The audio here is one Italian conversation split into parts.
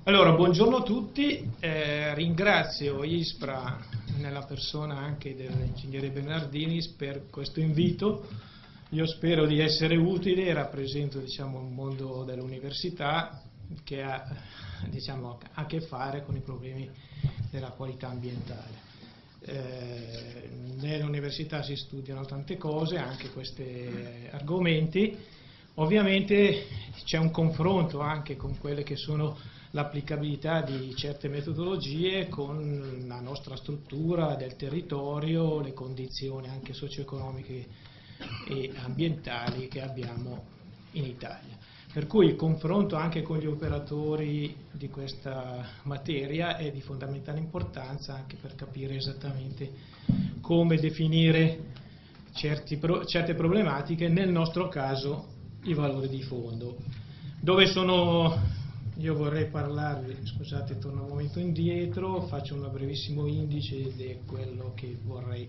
Allora, buongiorno a tutti, ringrazio ISPRA nella persona anche dell'ingegnere Bernardinis per questo invito. Io spero di essere utile e rappresento un mondo dell'università che ha a che fare con i problemi della qualità ambientale. Nell'università si studiano tante cose, anche questi argomenti. Ovviamente c'è un confronto anche con quelle che sono l'applicabilità di certe metodologie con la nostra struttura del territorio, le condizioni anche socio-economiche e ambientali che abbiamo in Italia. Per cui il confronto anche con gli operatori di questa materia è di fondamentale importanza anche per capire esattamente come definire certe problematiche, nel nostro caso i valori di fondo. Dove sono? Io vorrei parlarvi, scusate, torno un momento indietro, faccio un brevissimo indice di quello che vorrei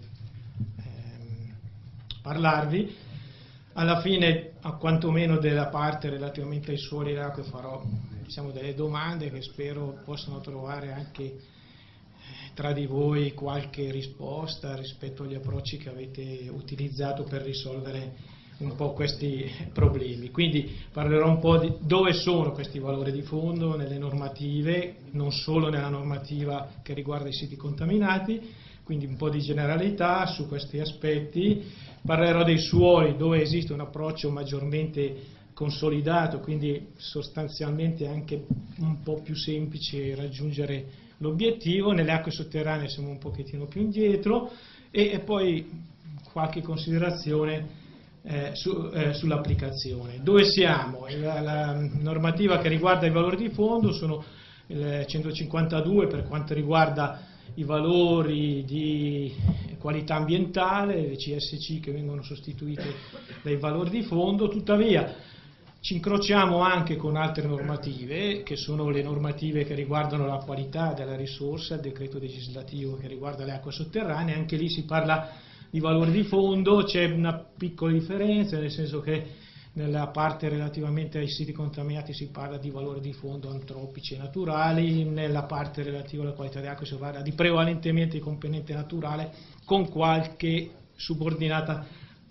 parlarvi. Alla fine, a quantomeno della parte relativamente ai suoli e acque, farò delle domande che spero possano trovare anche tra di voi qualche risposta rispetto agli approcci che avete utilizzato per risolvere un po' questi problemi. Quindi parlerò un po' di dove sono questi valori di fondo nelle normative, non solo nella normativa che riguarda i siti contaminati, quindi un po' di generalità su questi aspetti. Parlerò dei suoli, dove esiste un approccio maggiormente consolidato, quindi sostanzialmente anche un po' più semplice raggiungere l'obiettivo. Nelle acque sotterranee siamo un pochettino più indietro e poi qualche considerazione sull'applicazione. Dove siamo? La normativa che riguarda i valori di fondo sono il 152 per quanto riguarda i valori di qualità ambientale, le CSC che vengono sostituite dai valori di fondo. Tuttavia ci incrociamo anche con altre normative, che sono le normative che riguardano la qualità della risorsa, il decreto legislativo che riguarda le acque sotterranee. Anche lì si parla di valori di fondo, c'è una piccola differenza, nel senso che nella parte relativamente ai siti contaminati si parla di valori di fondo antropici e naturali, nella parte relativa alla qualità delle acque si parla di prevalentemente di componente naturale con qualche subordinata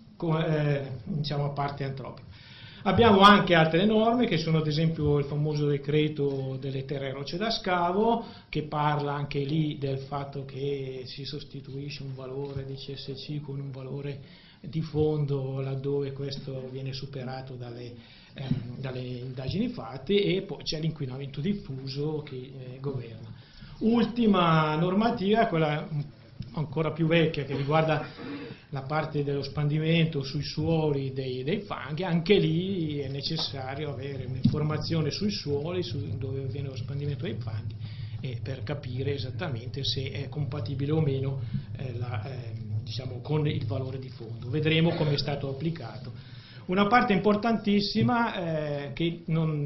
parte antropica. Abbiamo anche altre norme che sono ad esempio il famoso decreto delle terre e rocce da scavo, che parla anche lì del fatto che si sostituisce un valore di CSC con un valore di fondo laddove questo viene superato dalle indagini fatte, e poi c'è l'inquinamento diffuso che governa. Ultima normativa, quella ancora più vecchia, che riguarda la parte dello spandimento sui suoli dei fanghi. Anche lì è necessario avere un'informazione sui suoli, dove avviene lo spandimento dei fanghi, per capire esattamente se è compatibile o meno con il valore di fondo. Vedremo come è stato applicato. Una parte importantissima che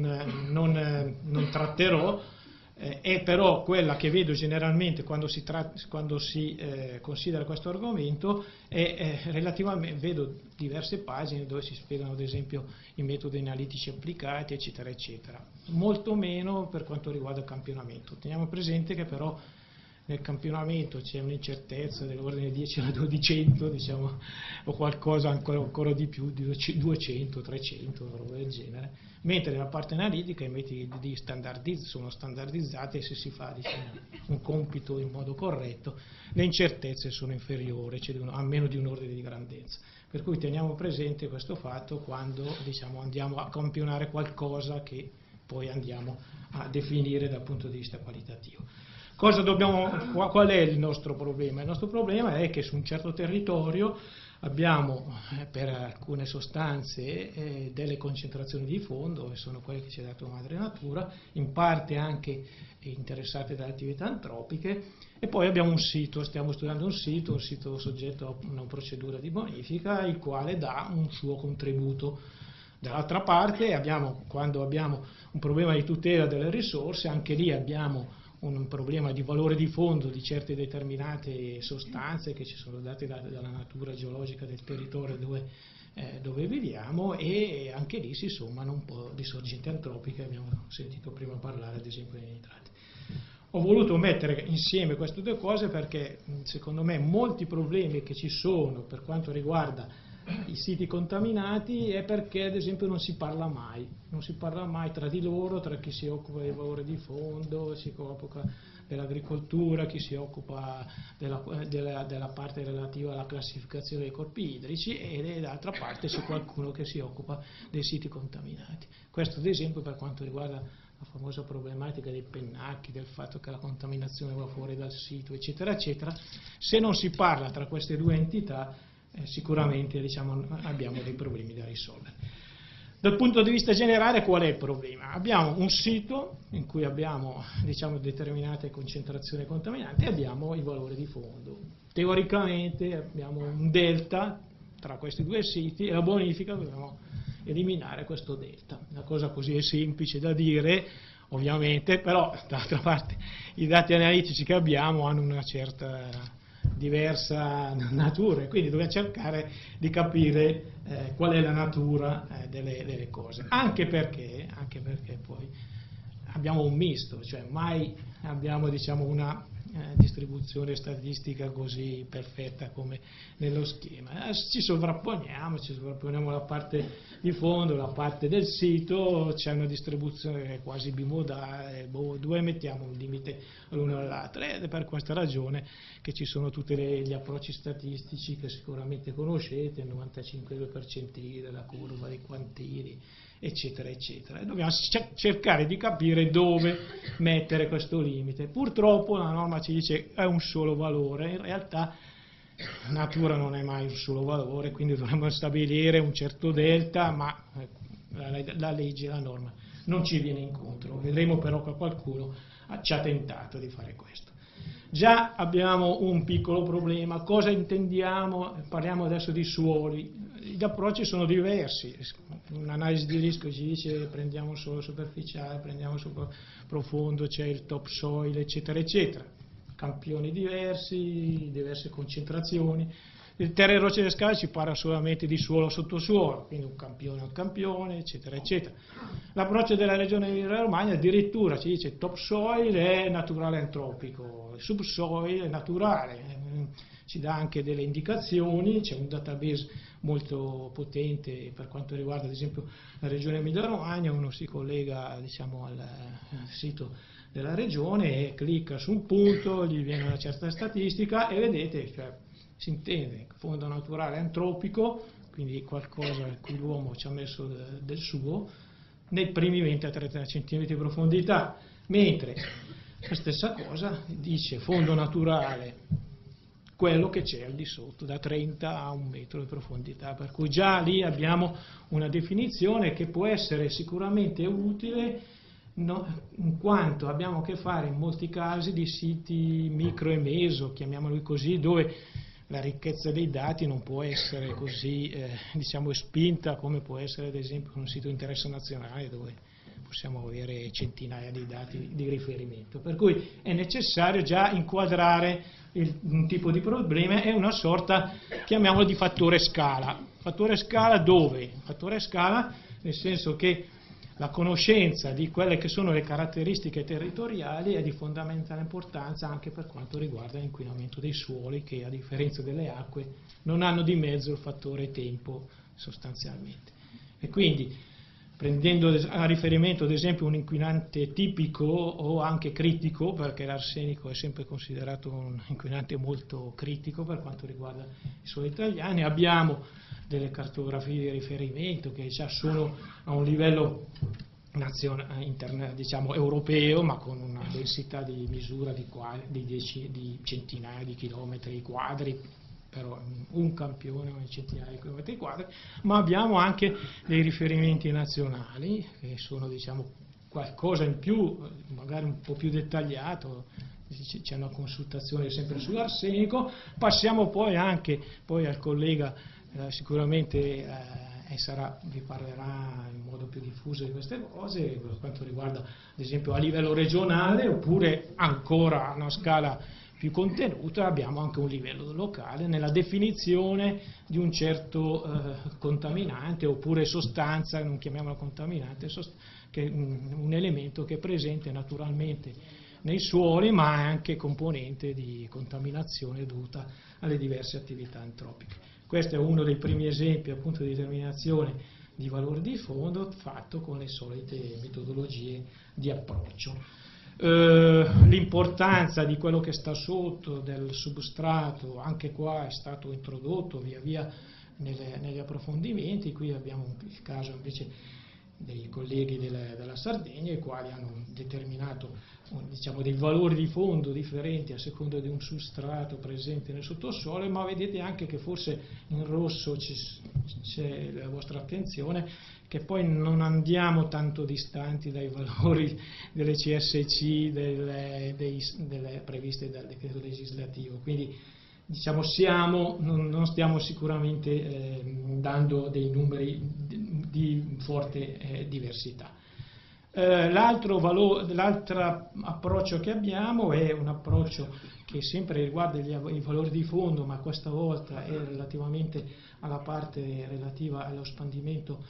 non tratterò è però quella che vedo generalmente quando si considera questo argomento, relativamente vedo diverse pagine dove si spiegano ad esempio i metodi analitici applicati, eccetera eccetera, molto meno per quanto riguarda il campionamento. Teniamo presente che però nel campionamento c'è un'incertezza dell'ordine 10 alla 1200, o qualcosa ancora di più, di 200, 300, roba del genere, mentre nella parte analitica i metodi sono standardizzati e se si fa un compito in modo corretto le incertezze sono inferiori, a meno di un ordine di grandezza. Per cui teniamo presente questo fatto quando andiamo a campionare qualcosa che poi andiamo a definire dal punto di vista qualitativo. Qual è il nostro problema? Il nostro problema è che su un certo territorio abbiamo per alcune sostanze delle concentrazioni di fondo, che sono quelle che ci ha dato madre natura, in parte anche interessate dalle attività antropiche, e poi abbiamo un sito, stiamo studiando un sito soggetto a una procedura di bonifica, il quale dà un suo contributo. Dall'altra parte quando abbiamo un problema di tutela delle risorse, anche lì abbiamo un problema di valore di fondo di certe determinate sostanze che ci sono date dalla natura geologica del territorio dove dove viviamo, e anche lì si sommano un po' di sorgenti antropiche, abbiamo sentito prima parlare ad esempio dei nitrati. Ho voluto mettere insieme queste due cose perché secondo me molti problemi che ci sono per quanto riguarda i siti contaminati è perché ad esempio non si parla mai tra di loro, tra chi si occupa dei valori di fondo, si occupa dell'agricoltura, chi si occupa della parte relativa alla classificazione dei corpi idrici, e d'altra parte c'è qualcuno che si occupa dei siti contaminati. Questo ad esempio per quanto riguarda la famosa problematica dei pennacchi, del fatto che la contaminazione va fuori dal sito, eccetera, eccetera. Se non si parla tra queste due entità, sicuramente abbiamo dei problemi da risolvere. Dal punto di vista generale qual è il problema? Abbiamo un sito in cui abbiamo determinate concentrazioni contaminanti e abbiamo i valori di fondo. Teoricamente abbiamo un delta tra questi due siti e la bonifica dobbiamo eliminare questo delta. Una cosa così è semplice da dire, ovviamente, però d'altra parte i dati analitici che abbiamo hanno una certa diversa natura, e quindi dobbiamo cercare di capire qual è la natura delle cose, anche perché poi abbiamo un misto, cioè mai abbiamo una distribuzione statistica così perfetta come nello schema. Ci sovrapponiamo la parte di fondo, la parte del sito, c'è una distribuzione quasi bimodale, dove mettiamo un limite all'uno e all'altro, ed è per questa ragione che ci sono tutti gli approcci statistici che sicuramente conoscete, il 95% della curva dei quantili, eccetera, eccetera. E dobbiamo cercare di capire dove mettere questo limite. Purtroppo la norma ci dice è un solo valore, in realtà natura non è mai un solo valore, quindi dovremmo stabilire un certo delta, ma la legge, la norma non ci viene incontro. Vedremo però che qualcuno ci ha tentato di fare questo. Già abbiamo un piccolo problema. Cosa intendiamo? Parliamo adesso di suoli. Gli approcci sono diversi. Un'analisi di rischio ci dice prendiamo solo superficiale, prendiamo solo profondo, c'è il topsoil, eccetera, eccetera. Campioni diversi, diverse concentrazioni. Il terra e rocce di scala ci parla solamente di suolo sottosuolo, quindi un campione, eccetera, eccetera. L'approccio della regione Emilia-Romagna addirittura ci dice topsoil è naturale antropico, subsoil è naturale, ci dà anche delle indicazioni, c'è un database molto potente per quanto riguarda ad esempio la regione Emilia-Romagna, uno si collega al sito della regione e clicca su un punto, gli viene una certa statistica e vedete, cioè, si intende fondo naturale antropico, quindi qualcosa a cui l'uomo ci ha messo del suo, nei primi 20 a 30 cm di profondità, mentre la stessa cosa dice fondo naturale quello che c'è al di sotto, da 30 a 1 metro di profondità, per cui già lì abbiamo una definizione che può essere sicuramente utile, in quanto abbiamo a che fare in molti casi di siti micro e meso, chiamiamoli così, dove la ricchezza dei dati non può essere così spinta come può essere ad esempio un sito di interesse nazionale, dove possiamo avere centinaia di dati di riferimento, per cui è necessario già inquadrare un tipo di problema e una sorta, chiamiamolo, di fattore scala. Fattore scala dove? Fattore scala nel senso che la conoscenza di quelle che sono le caratteristiche territoriali è di fondamentale importanza anche per quanto riguarda l'inquinamento dei suoli, che a differenza delle acque non hanno di mezzo il fattore tempo sostanzialmente. E quindi, prendendo a riferimento ad esempio un inquinante tipico o anche critico, perché l'arsenico è sempre considerato un inquinante molto critico per quanto riguarda i suoli italiani, abbiamo delle cartografie di riferimento che già sono a un livello europeo, ma con una densità di misura di centinaia di chilometri quadri, però un campione o centinaia di chilometri quadri, ma abbiamo anche dei riferimenti nazionali che sono qualcosa in più, magari un po' più dettagliato. C'è una consultazione sempre sull'arsenico. Passiamo poi anche al collega, sicuramente vi parlerà in modo più diffuso di queste cose per quanto riguarda ad esempio a livello regionale, oppure ancora a una scala più contenuto, e abbiamo anche un livello locale nella definizione di un certo contaminante oppure sostanza, non chiamiamola contaminante, che è un elemento che è presente naturalmente nei suoli, ma è anche componente di contaminazione dovuta alle diverse attività antropiche. Questo è uno dei primi esempi appunto di determinazione di valori di fondo fatto con le solite metodologie di approccio. L'importanza di quello che sta sotto del substrato anche qua è stato introdotto via via negli approfondimenti. Qui abbiamo il caso invece dei colleghi della Sardegna, i quali hanno determinato diciamo, dei valori di fondo differenti a seconda di un substrato presente nel sottosuolo, ma vedete anche che forse in rosso c'è la vostra attenzione, che poi non andiamo tanto distanti dai valori delle CSC delle previste dal decreto legislativo, quindi diciamo non stiamo sicuramente dando dei numeri di forte diversità. L'altro approccio che abbiamo è un approccio che sempre riguarda i valori di fondo, ma questa volta è relativamente alla parte relativa allo spandimento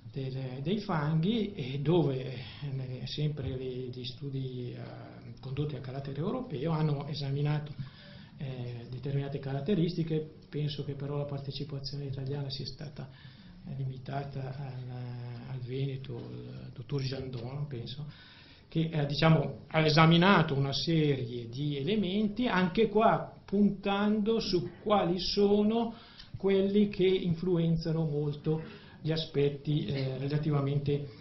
dei fanghi, e dove sempre gli studi condotti a carattere europeo hanno esaminato determinate caratteristiche. Penso che però la partecipazione italiana sia stata limitata al Veneto, il dottor Giandon, penso, che diciamo, ha esaminato una serie di elementi, anche qua puntando su quali sono quelli che influenzano molto gli aspetti relativamente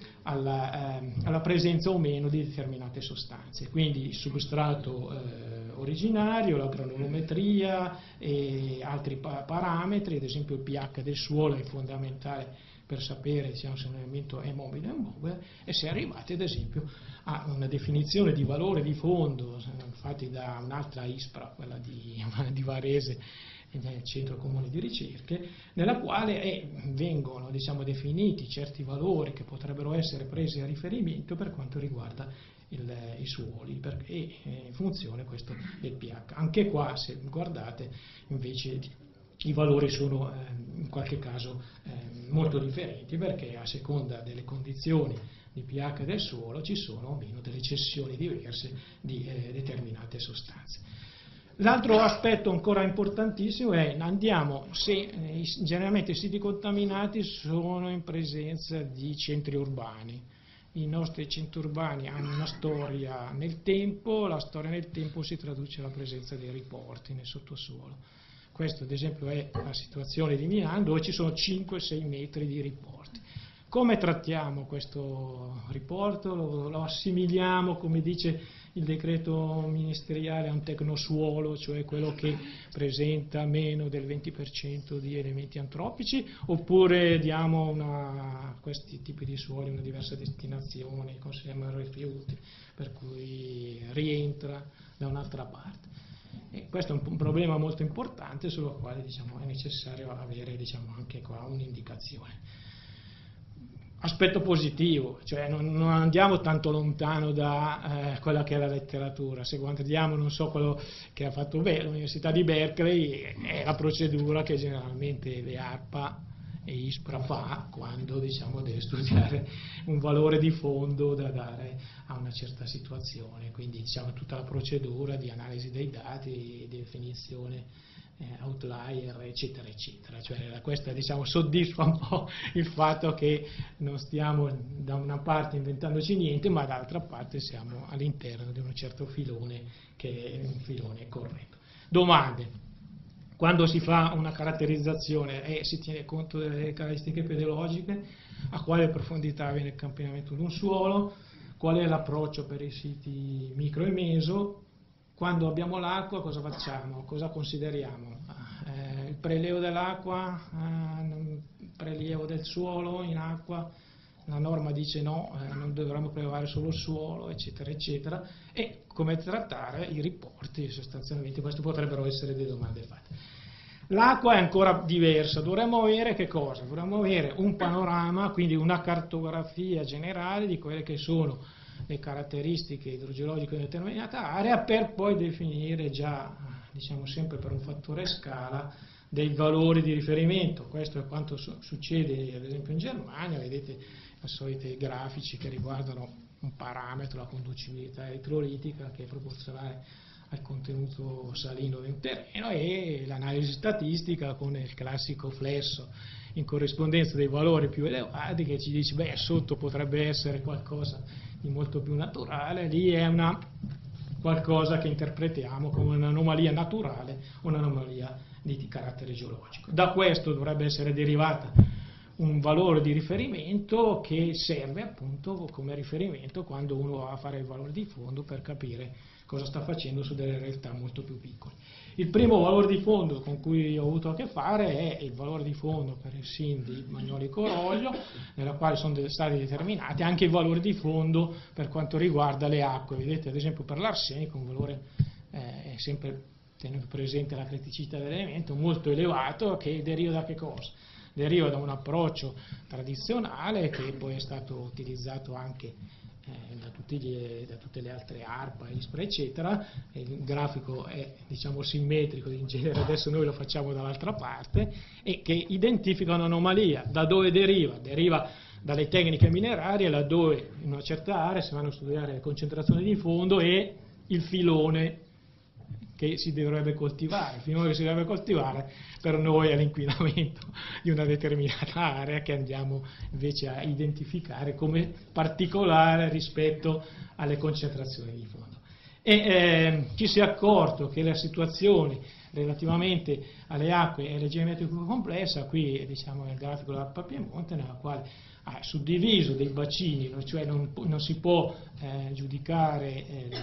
alla presenza o meno di determinate sostanze, quindi il substrato originario, la granulometria e altri parametri, ad esempio il pH del suolo è fondamentale per sapere se un elemento è mobile o immobile, e si è arrivati ad esempio a una definizione di valore di fondo fatti da un'altra ISPRA, quella di Varese, nel centro comune di ricerche, nella quale vengono diciamo, definiti certi valori che potrebbero essere presi a riferimento per quanto riguarda i suoli, e in funzione questo del pH. Anche qua, se guardate, invece i valori sono in qualche caso molto differenti, perché a seconda delle condizioni di pH del suolo ci sono o meno delle cessioni diverse di determinate sostanze. L'altro aspetto ancora importantissimo è generalmente i siti contaminati sono in presenza di centri urbani. I nostri centri urbani hanno una storia nel tempo, la storia nel tempo si traduce alla presenza dei riporti nel sottosuolo. Questo ad esempio è la situazione di Milano, dove ci sono 5-6 metri di riporti. Come trattiamo questo riporto? Lo assimiliamo, come dice il decreto ministeriale, a un tecnosuolo, cioè quello che presenta meno del 20% di elementi antropici, oppure diamo a questi tipi di suoli una diversa destinazione, consideriamo rifiuti, per cui rientra da un'altra parte. E questo è un problema molto importante sul quale diciamo, è necessario avere anche qua un'indicazione. Aspetto positivo, cioè non andiamo tanto lontano da quella che è la letteratura. Se guardiamo, non so, quello che ha fatto l'Università di Berkeley, è la procedura che generalmente le ARPA e ISPRA fa quando deve studiare un valore di fondo da dare a una certa situazione. Quindi tutta la procedura di analisi dei dati, definizione outlier, eccetera eccetera, cioè questa soddisfa un po' il fatto che non stiamo da una parte inventandoci niente, ma dall'altra parte siamo all'interno di un certo filone che è un filone corretto. Domande: quando si fa una caratterizzazione si tiene conto delle caratteristiche pedologiche, a quale profondità viene il campionamento di un suolo, qual è l'approccio per i siti micro e meso. Quando abbiamo l'acqua cosa facciamo? Cosa consideriamo? Il prelievo dell'acqua, il prelievo del suolo in acqua, la norma dice no, non dovremmo prelevare solo il suolo, eccetera, eccetera, e come trattare i riporti, sostanzialmente queste potrebbero essere delle domande fatte. L'acqua è ancora diversa, dovremmo avere che cosa? Dovremmo avere un panorama, quindi una cartografia generale di quelle che sono le caratteristiche idrogeologiche di determinata area, per poi definire già, diciamo sempre per un fattore scala, dei valori di riferimento. Questo è quanto succede ad esempio in Germania. Vedete i soliti grafici che riguardano un parametro, la conducibilità elettrolitica, che è proporzionale al contenuto salino di un terreno, e l'analisi statistica con il classico flesso in corrispondenza dei valori più elevati, che ci dice beh, sotto potrebbe essere qualcosa di molto più naturale, lì è qualcosa che interpretiamo come un'anomalia naturale o un'anomalia di carattere geologico. Da questo dovrebbe essere derivata un valore di riferimento che serve appunto come riferimento quando uno va a fare il valore di fondo per capire cosa sta facendo su delle realtà molto più piccole. Il primo valore di fondo con cui ho avuto a che fare è il valore di fondo per il SIN di Magnoli-Coroglio, nella quale sono stati determinati anche i valori di fondo per quanto riguarda le acque. Vedete ad esempio per l'arsenico un valore è sempre, tenendo presente la criticità dell'elemento, molto elevato, che deriva da che cosa? Deriva da un approccio tradizionale che poi è stato utilizzato anche da tutte le altre ARPA, ISPRA eccetera. Il grafico è diciamo simmetrico, in genere adesso noi lo facciamo dall'altra parte, e che identifica un'anomalia. Da dove deriva? Deriva dalle tecniche minerarie, laddove in una certa area si vanno a studiare le concentrazioni di fondo e il filone che si dovrebbe coltivare. Il filone che si dovrebbe coltivare per noi è l'inquinamento di una determinata area, che andiamo invece a identificare come particolare rispetto alle concentrazioni di fondo. E ci si è accorto che la situazione relativamente alle acque è leggermente più complessa. Qui diciamo nel grafico dell'Alpa Piemonte, nella quale ha suddiviso dei bacini, cioè non si può giudicare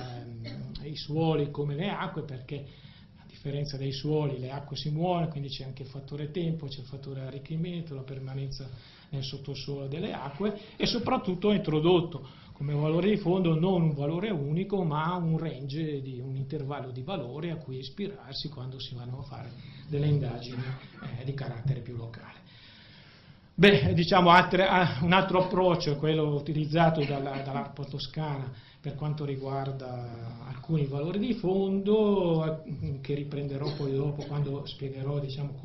i suoli come le acque, perché a differenza dei suoli le acque si muovono, quindi c'è anche il fattore tempo, c'è il fattore arricchimento, la permanenza nel sottosuolo delle acque, e soprattutto ha introdotto come valore di fondo non un valore unico, ma un range, un intervallo di valori a cui ispirarsi quando si vanno a fare delle indagini di carattere più locale. Beh, diciamo un altro approccio è quello utilizzato dall'ARPA Toscana per quanto riguarda alcuni valori di fondo, che riprenderò poi dopo quando spiegherò diciamo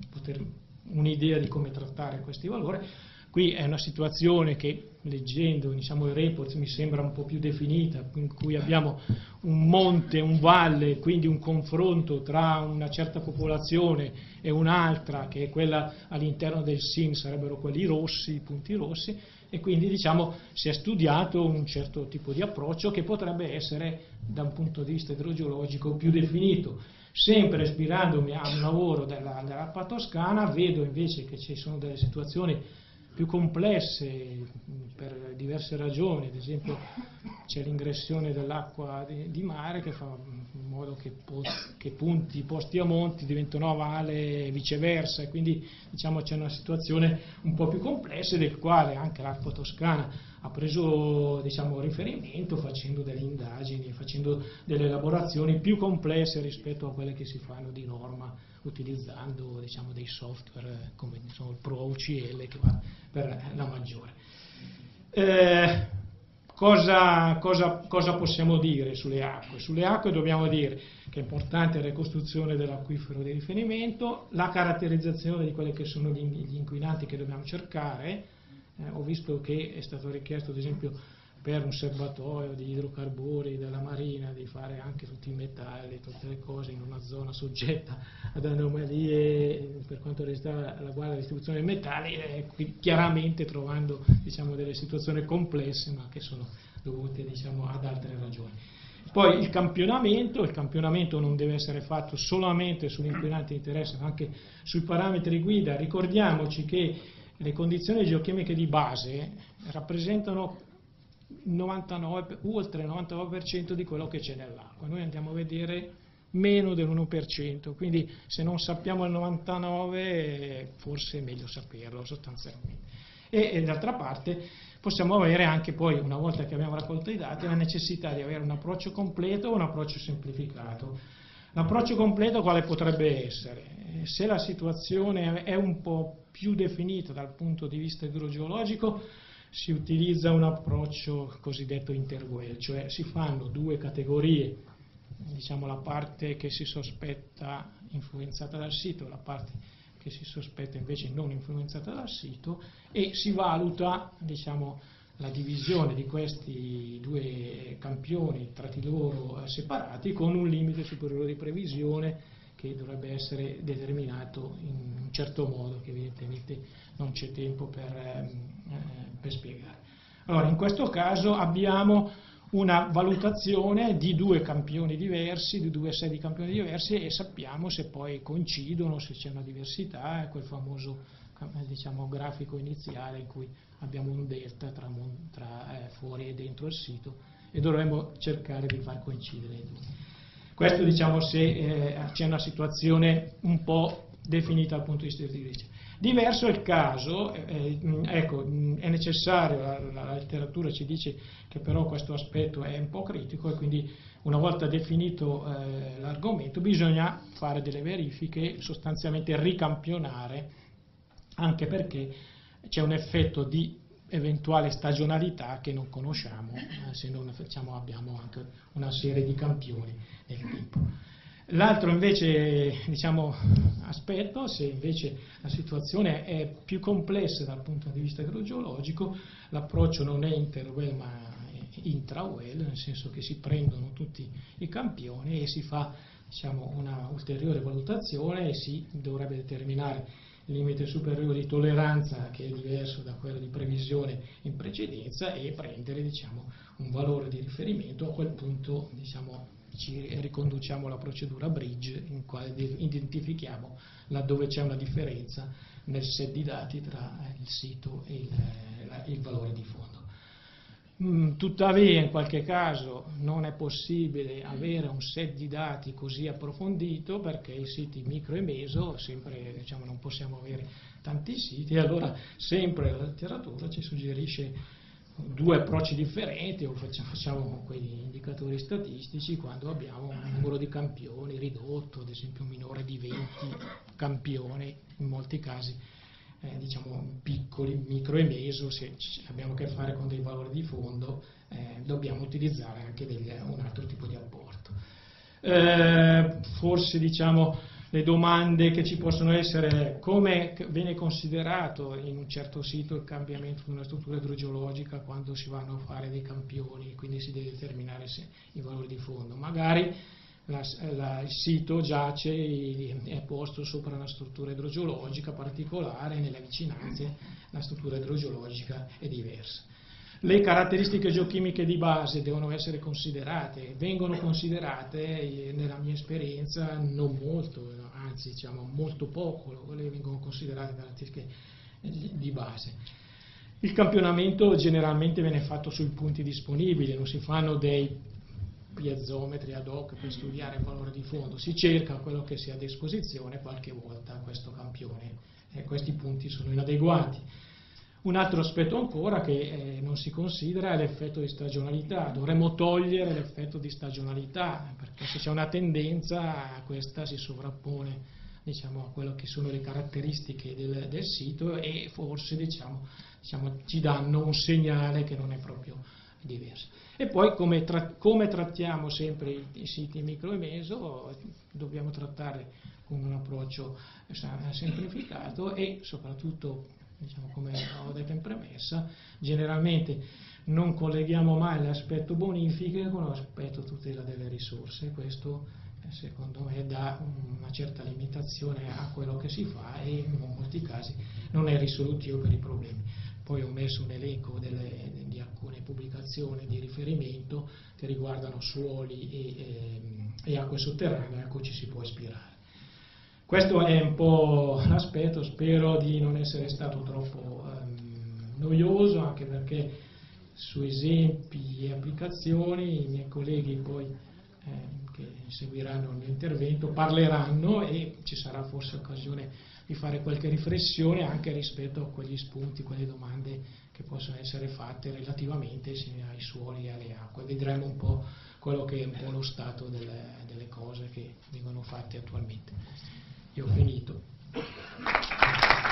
un'idea di come trattare questi valori. Qui è una situazione che, leggendo diciamo, i report, mi sembra un po' più definita, in cui abbiamo un monte, un valle, quindi un confronto tra una certa popolazione e un'altra, che è quella all'interno del SIN, sarebbero quelli rossi, i punti rossi, e quindi diciamo, si è studiato un certo tipo di approccio che potrebbe essere, da un punto di vista idrogeologico, più definito. Sempre ispirandomi a un lavoro dell'ARPA Toscana, vedo invece che ci sono delle situazioni più complesse per diverse ragioni. Ad esempio c'è l'ingressione dell'acqua di mare che fa in modo che punti posti a monti diventano a valle e viceversa, e quindi diciamo c'è una situazione un po' più complessa, del quale anche l'ARPA Toscana ha preso diciamo, riferimento, facendo delle indagini, facendo delle elaborazioni più complesse rispetto a quelle che si fanno di norma, utilizzando diciamo, dei software come diciamo, il Pro UCL, che va per la maggiore. Cosa possiamo dire sulle acque? Sulle acque dobbiamo dire che è importante la ricostruzione dell'acquifero di riferimento, la caratterizzazione di quelli che sono gli inquinanti che dobbiamo cercare. Ho visto che è stato richiesto ad esempio per un serbatoio di idrocarburi della Marina di fare anche tutti i metalli, tutte le cose in una zona soggetta ad anomalie per quanto riguarda la guardia distribuzione dei metalli, chiaramente trovando diciamo, delle situazioni complesse, ma che sono dovute diciamo, ad altre ragioni. Poi il campionamento non deve essere fatto solamente sugli inquinanti di interesse, ma anche sui parametri guida. Ricordiamoci che le condizioni geochimiche di base rappresentano oltre il 99% di quello che c'è nell'acqua. Noi andiamo a vedere meno dell'1%, quindi se non sappiamo il 99% forse è meglio saperlo sostanzialmente. E d'altra parte possiamo avere anche poi, una volta che abbiamo raccolto i dati, la necessità di avere un approccio completo o un approccio semplificato. L'approccio completo quale potrebbe essere? Se la situazione è un po' più definita dal punto di vista idrogeologico, si utilizza un approccio cosiddetto interwell, cioè si fanno due categorie, diciamo la parte che si sospetta influenzata dal sito e la parte che si sospetta invece non influenzata dal sito, e si valuta, diciamo, la divisione di questi due campioni tra di loro separati con un limite superiore di previsione che dovrebbe essere determinato in un certo modo che evidentemente non c'è tempo per spiegare. Allora, in questo caso abbiamo una valutazione di due campioni diversi, di due set di campioni diversi, e sappiamo se poi coincidono, se c'è una diversità, quel famoso, diciamo, grafico iniziale in cui abbiamo un delta tra fuori e dentro il sito, e dovremmo cercare di far coincidere i due. Questo, diciamo, se c'è una situazione un po' definita dal punto di vista di ricerca. Diverso è il caso, ecco, è necessario, la letteratura ci dice che però questo aspetto è un po' critico, e quindi una volta definito l'argomento bisogna fare delle verifiche, sostanzialmente ricampionare, anche perché c'è un effetto di eventuale stagionalità che non conosciamo se non abbiamo anche una serie di campioni nel tempo. L'altro invece, diciamo, aspetto, se invece la situazione è più complessa dal punto di vista idrogeologico, l'approccio non è interwell ma è intrawell, nel senso che si prendono tutti i campioni e si fa, diciamo, una ulteriore valutazione e si dovrebbe determinare il limite superiore di tolleranza, che è diverso da quello di previsione in precedenza, e prendere, diciamo, un valore di riferimento. A quel punto, diciamo, ci riconduciamo alla procedura bridge, in quale identifichiamo laddove c'è una differenza nel set di dati tra il sito e il valore di fondo. Tuttavia in qualche caso non è possibile avere un set di dati così approfondito, perché i siti micro e meso, sempre, diciamo, non possiamo avere tanti siti, e allora sempre la letteratura ci suggerisce due approcci differenti, o facciamo quegli indicatori statistici quando abbiamo un numero di campioni ridotto, ad esempio minore di 20 campioni, in molti casi diciamo piccoli, micro e meso. Se abbiamo a che fare con dei valori di fondo dobbiamo utilizzare anche un altro tipo di apporto. Forse, diciamo, le domande che ci possono essere: come viene considerato in un certo sito il cambiamento di una struttura idrogeologica quando si vanno a fare dei campioni, quindi si deve determinare i valori di fondo. Magari il sito giace, è posto sopra una struttura idrogeologica particolare, nelle vicinanze la struttura idrogeologica è diversa. Le caratteristiche geochimiche di base devono essere considerate, vengono considerate nella mia esperienza non molto, anzi, diciamo, molto poco, quelle vengono considerate caratteristiche di base. Il campionamento generalmente viene fatto sui punti disponibili, non si fanno dei piezometri ad hoc per studiare il valore di fondo, si cerca quello che sia a disposizione. Qualche volta questo campione, questi punti sono inadeguati. Un altro aspetto ancora che non si considera è l'effetto di stagionalità. Dovremmo togliere l'effetto di stagionalità, perché se c'è una tendenza, questa si sovrappone, diciamo, a quello che sono le caratteristiche del sito, e forse, diciamo, ci danno un segnale che non è proprio diverso. E poi come trattiamo sempre i siti micro e meso, dobbiamo trattare con un approccio semplificato e soprattutto, diciamo, come ho detto in premessa, generalmente non colleghiamo mai l'aspetto bonifiche con l'aspetto tutela delle risorse. Questo secondo me dà una certa limitazione a quello che si fa e in molti casi non è risolutivo per i problemi. Poi ho messo un elenco di alcune pubblicazioni di riferimento che riguardano suoli e acque sotterranee a cui ci si può ispirare. Questo è un po' l'aspetto, spero di non essere stato troppo noioso, anche perché su esempi e applicazioni i miei colleghi poi che seguiranno il mio intervento parleranno, e ci sarà forse occasione di fare qualche riflessione anche rispetto a quegli spunti, quelle domande che possono essere fatte relativamente ai suoli e alle acque. Vedremo un po' quello che è un po' lo stato delle cose che vengono fatte attualmente. Io ho finito.